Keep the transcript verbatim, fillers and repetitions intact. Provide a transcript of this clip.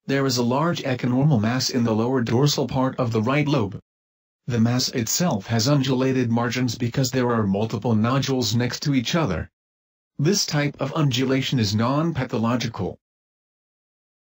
There is a large echonormal mass in the lower dorsal part of the right lobe. The mass itself has undulated margins because there are multiple nodules next to each other. This type of undulation is non-pathological.